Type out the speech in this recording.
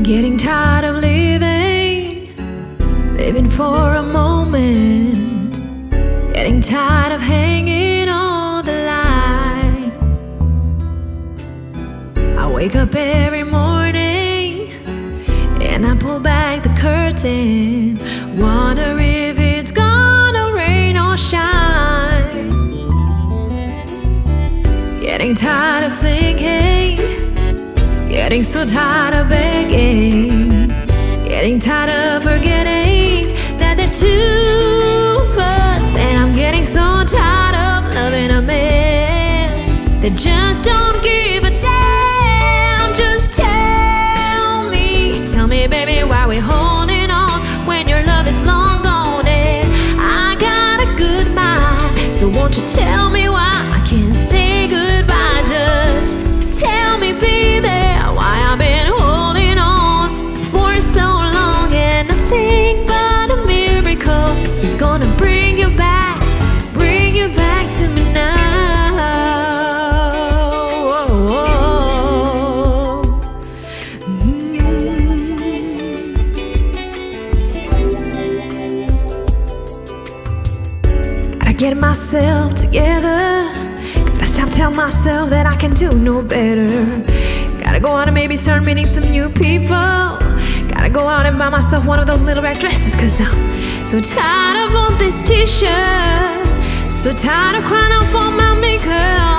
Getting tired of living for a moment. Getting tired of hanging on the line. I wake up every morning and I pull back the curtain, wonder if it's gonna rain or shine. Getting tired of thinking, getting so tired of begging, getting tired of forgetting that there's two of us. And I'm getting so tired of loving a man that just don't give a damn. Just tell me baby, why we holding on when your love is long gone and I got a good mind. So won't you tell me why I can't say goodbye? Just tell me baby, why I've been holding on for so long, and nothing but a miracle is gonna bring you back to me now. Gotta get myself together. Gotta stop telling myself that I can do no better. Gotta go out and maybe start meeting some new people. Gotta go out and buy myself one of those little red dresses, 'cause I'm so tired of all this t-shirt, so tired of crying out for my maker.